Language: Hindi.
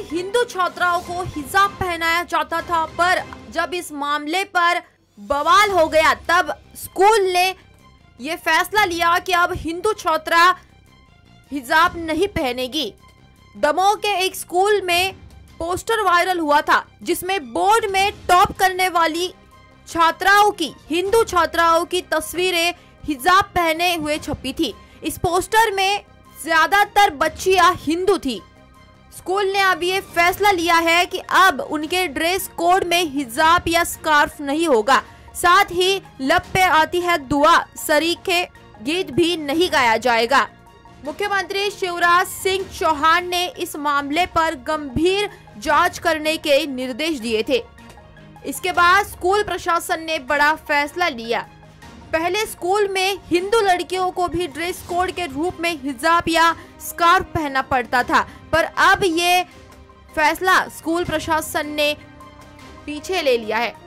हिंदू छात्राओं को हिजाब पहनाया जाता था, पर जब इस मामले पर बवाल हो गया तब स्कूल ने ये फैसला लिया कि अब हिंदू छात्रा हिजाब नहीं पहनेगी। दमोह के एक स्कूल में पोस्टर वायरल हुआ था जिसमें बोर्ड में टॉप करने वाली छात्राओं की, हिंदू छात्राओं की तस्वीरें हिजाब पहने हुए छपी थी। इस पोस्टर में ज्यादातर बच्चियां हिंदू थी। स्कूल ने अब ये फैसला लिया है कि अब उनके ड्रेस कोड में हिजाब या स्कार्फ नहीं होगा। साथ ही लब पे आती है दुआ सरीखे गीत भी नहीं गाया जाएगा। मुख्यमंत्री शिवराज सिंह चौहान ने इस मामले पर गंभीर जांच करने के निर्देश दिए थे। इसके बाद स्कूल प्रशासन ने बड़ा फैसला लिया। पहले स्कूल में हिंदू लड़कियों को भी ड्रेस कोड के रूप में हिजाब या स्कार्फ पहनना पड़ता था, पर अब ये फैसला स्कूल प्रशासन ने पीछे ले लिया है।